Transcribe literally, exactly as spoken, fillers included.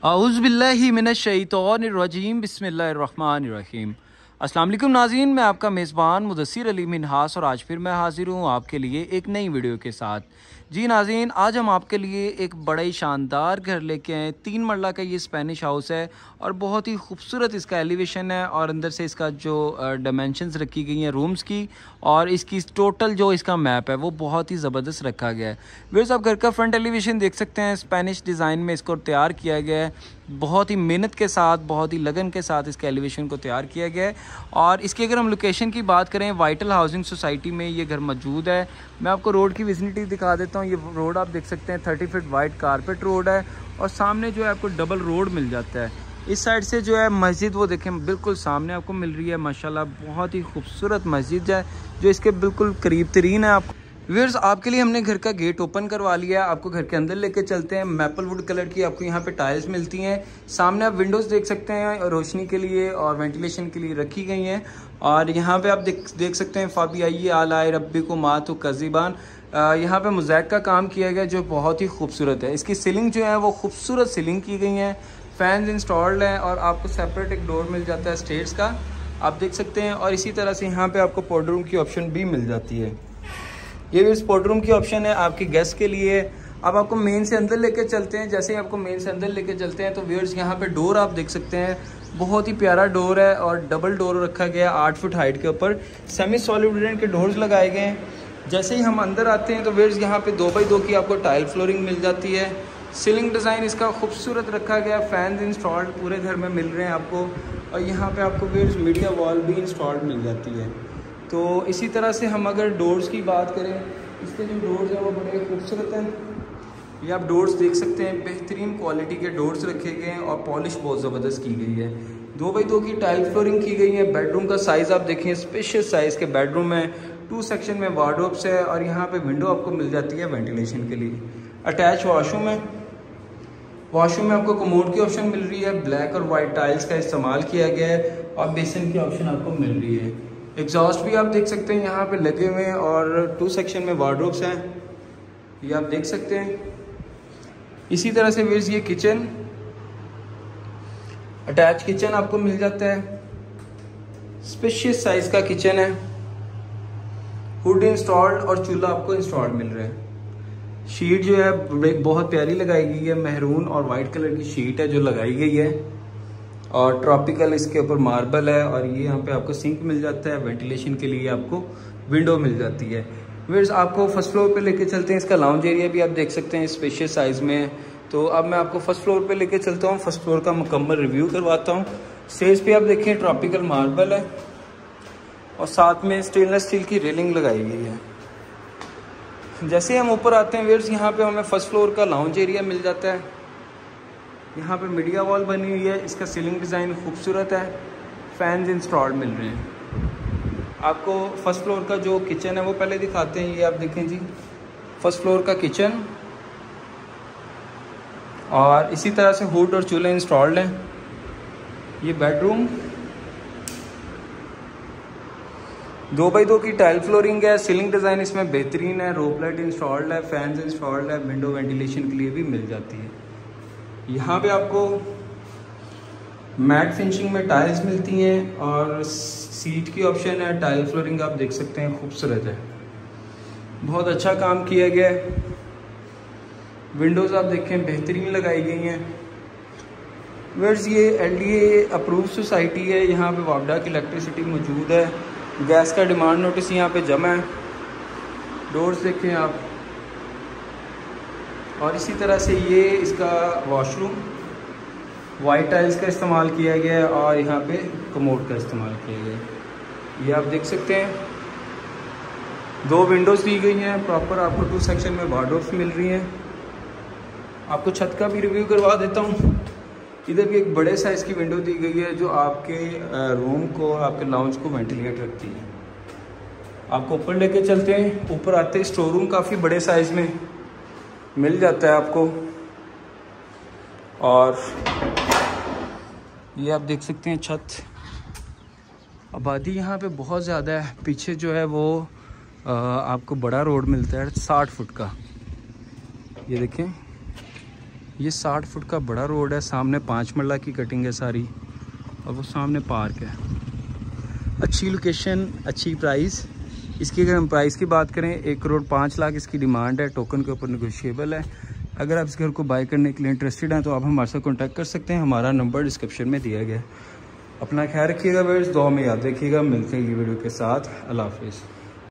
औज़ु बिल्लाहि मिनश्शैतानिर्रजीम बिस्मिल्लाहिर्रहमानिर्रहीम। अस्सलाम वालेकुम नाज़रीन, मैं आपका मेज़बान मुदस्सिर अली मिन्हास और आज फिर मैं हाज़िर हूँ आपके लिए एक नई वीडियो के साथ। जी नाज़रीन, आज हम आपके लिए एक बड़ा ही शानदार घर लेके आए। तीन मरला का ये स्पेनिश हाउस है और बहुत ही खूबसूरत इसका एलिवेशन है और अंदर से इसका जो डायमेंशंस रखी गई हैं रूम्स की और इसकी टोटल जो इसका मैप है वो बहुत ही ज़बरदस्त रखा गया है। व्यूअर्स, आप घर का फ्रंट एलिवेशन देख सकते हैं, स्पेनिश डिज़ाइन में इसको तैयार किया गया है। बहुत ही मेहनत के साथ, बहुत ही लगन के साथ इसके एलिवेशन को तैयार किया गया है। और इसकी अगर हम लोकेशन की बात करें, वाइटल हाउसिंग सोसाइटी में ये घर मौजूद है। मैं आपको रोड की विजिबिलिटी दिखा देता हूँ। ये रोड आप देख सकते हैं, thirty feet wide carpet road है और सामने जो है आपको डबल रोड मिल जाता है। इस साइड से जो है मस्जिद वो देखें बिल्कुल सामने आपको मिल रही है। माशाल्लाह बहुत ही खूबसूरत मस्जिद है जो इसके बिल्कुल करीब तरीन है। आपको व्यूअर्स, आपके लिए हमने घर का गेट ओपन करवा लिया है। आपको घर के अंदर लेके चलते हैं। मैपल वुड कलर की आपको यहाँ पे टाइल्स मिलती हैं। सामने आप विंडोज़ देख सकते हैं, रोशनी के लिए और वेंटिलेशन के लिए रखी गई हैं। और यहाँ पे आप देख देख सकते हैं फाबी आइए आलाए रब्बी को मातु कज़ीबान। यहाँ पे मोज़ैक का काम किया गया जो बहुत ही खूबसूरत है। इसकी सीलिंग जो है वो खूबसूरत सीलिंग की गई हैं। फैंस इंस्टॉल्ड हैं और आपको सेपरेट एक डोर मिल जाता है स्टेयर्स का, आप देख सकते हैं। और इसी तरह से यहाँ पे आपको पाउडर रूम की ऑप्शन भी मिल जाती है। ये भी स्पोर्ट रूम की ऑप्शन है आपके गेस्ट के लिए। अब आपको मेन से अंदर लेके चलते हैं। जैसे ही आपको मेन से अंदर लेके चलते हैं तो व्यूअर्स यहाँ पे डोर आप देख सकते हैं, बहुत ही प्यारा डोर है और डबल डोर रखा गया है आठ फुट हाइट के ऊपर। सेमी सॉलिड वुडन के डोर्स लगाए गए हैं। जैसे ही हम अंदर आते हैं तो व्यूअर्स यहाँ पे दो बाई दो की आपको टाइल फ्लोरिंग मिल जाती है। सीलिंग डिज़ाइन इसका खूबसूरत रखा गया। फैंस इंस्टॉल्ड पूरे घर में मिल रहे हैं आपको। और यहाँ पे आपको व्यूअर्स मीडिया वॉल भी इंस्टॉल्ड मिल जाती है। तो इसी तरह से हम अगर डोर्स की बात करें, इसके जो डोर्स हैं वो बड़े खूबसूरत हैं। ये आप डोर्स देख सकते हैं, बेहतरीन क्वालिटी के डोर्स रखे गए हैं और पॉलिश बहुत ज़बरदस्त की गई है। दो बाई दो की टाइल फ्लोरिंग की गई है। बेडरूम का साइज़ आप देखें, स्पेशियस साइज़ के बेडरूम है। टू सेक्शन में वार्डरोब्स है और यहाँ पे विंडो आपको मिल जाती है वेंटिलेशन के लिए। अटैच वॉशरूम है। वॉशरूम में आपको कमोड की ऑप्शन मिल रही है। ब्लैक और वाइट टाइल्स का इस्तेमाल किया गया है और बेसिन की ऑप्शन आपको मिल रही है। एग्जॉस्ट भी आप देख सकते हैं यहाँ पे लगे हुए हैं और टू सेक्शन में वार्डरोब्स हैं, ये आप देख सकते हैं। इसी तरह से व्यूअर्स ये किचन, अटैच किचन आपको मिल जाता है। स्पेशियस साइज का किचन है। हुड इंस्टॉल्ड और चूल्हा आपको इंस्टॉल्ड मिल रहा है। शीट जो है बहुत प्यारी लगाई गई है। मैरून और वाइट कलर की शीट है जो लगाई गई है और ट्रॉपिकल इसके ऊपर मार्बल है। और ये यहाँ पे आपको सिंक मिल जाता है। वेंटिलेशन के लिए आपको विंडो मिल जाती है। व्यूअर्स, आपको फर्स्ट फ्लोर पे लेके चलते हैं। इसका लाउंज एरिया भी आप देख सकते हैं, स्पेशियस साइज में। तो अब मैं आपको फर्स्ट फ्लोर पे लेके चलता हूँ, फर्स्ट फ्लोर का मुकम्मल रिव्यू करवाता हूँ। स्टेज पे आप देखें ट्रॉपिकल मार्बल है और साथ में स्टेनलेस स्टील की रेलिंग लगाई गई है। जैसे हम ऊपर आते हैं व्यूअर्स, यहाँ पे हमें फर्स्ट फ्लोर का लाउंज एरिया मिल जाता है। यहाँ पे मीडिया वॉल बनी हुई है। इसका सीलिंग डिज़ाइन खूबसूरत है। फैंस इंस्टॉल्ड मिल रहे हैं। आपको फर्स्ट फ्लोर का जो किचन है वो पहले दिखाते हैं। ये आप देखें जी, फर्स्ट फ्लोर का किचन और इसी तरह से हुड और चूल्हे इंस्टॉल्ड हैं। ये बेडरूम, दो बाई दो की टाइल फ्लोरिंग है। सीलिंग डिज़ाइन इसमें बेहतरीन है। रोप लाइट इंस्टॉल्ड है, फैंस इंस्टॉल्ड है, विंडो वेंटिलेशन के लिए भी मिल जाती है। यहाँ पे आपको मैट फिनिशिंग में टाइल्स मिलती हैं और सीट की ऑप्शन है। टाइल फ्लोरिंग आप देख सकते हैं, खूबसूरत है, बहुत अच्छा काम किया गया है। विंडोज़ आप देखें बेहतरीन लगाई गई हैं। व्यूअर्स, ये एलडीए अप्रूव सोसाइटी है। यहाँ पे वापडा की इलेक्ट्रिसिटी मौजूद है। गैस का डिमांड नोटिस यहाँ पे जमा है। डोर्स देखें आप। और इसी तरह से ये इसका वॉशरूम, वाइट टाइल्स का इस्तेमाल किया गया है और यहाँ पे कमोड का इस्तेमाल किया गया है। ये आप देख सकते हैं, दो विंडोज़ दी गई हैं प्रॉपर। आपको टू सेक्शन में वार्डरोब्स मिल रही हैं। आपको छत का भी रिव्यू करवा देता हूँ। इधर भी एक बड़े साइज़ की विंडो दी गई है जो आपके रूम को, आपके लाउंज को वेंटिलेट रखती है। आपको ऊपर लेके चलते हैं। ऊपर आते ही स्टोर रूम काफ़ी बड़े साइज़ में मिल जाता है आपको। और ये आप देख सकते हैं छत। आबादी यहाँ पे बहुत ज़्यादा है। पीछे जो है वो आ, आपको बड़ा रोड मिलता है साठ फुट का। ये देखें, ये साठ फुट का बड़ा रोड है, सामने पाँच मरला की कटिंग है सारी, और वो सामने पार्क है। अच्छी लोकेशन, अच्छी प्राइस। इसकी अगर हम प्राइस की बात करें, एक करोड़ पाँच लाख इसकी डिमांड है, टोकन के ऊपर नेगोशिएबल है। अगर आप इस घर को बाय करने के लिए इंटरेस्टेड हैं तो आप हमारे साथ कॉन्टैक्ट कर सकते हैं, हमारा नंबर डिस्क्रिप्शन में दिया गया है। अपना ख्याल रखिएगा, दुआ में याद रखिएगा। मिलते हैं अगली वीडियो के साथ। अल्लाह हाफिज़।